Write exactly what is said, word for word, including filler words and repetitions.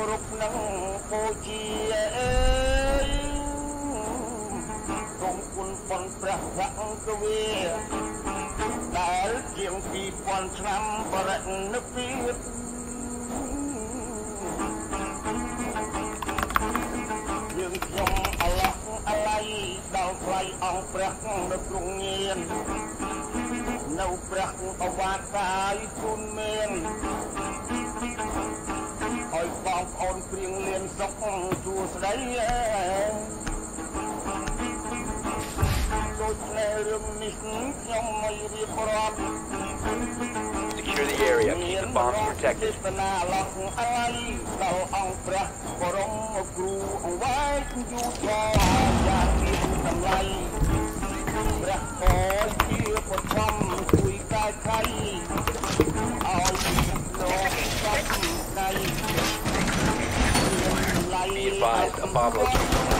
រុបនឹងបូជាអើយគុំគុណប៉ុនព្រះភក្ត្រវាដែលជាងពីរពាន់ឆ្នាំបរិនិព្វានយើងខ្ញុំអឡោះអាឡៃដល់ថ្លៃអង្គព្រះនៅគ្រងញៀននៅព្រះអវាទកាយគុណមានឲ្យបងប្អូនព្រៀងលៀនសុខសួស្ដីដូចនៅរឿងនេះខ្ញុំមិនរៀបរាប់ Secure the area. Keep the bombs protected. ស្នាឡោះអាឡៃដល់អង្គព្រះបរមគ្រូអង្វាយយូរចោយ៉ាងមានតម្លៃព្រះអើយជាបឋមជួយកាយខៃឲ្យលោកចាប់ដៃ Be advised, a bomb location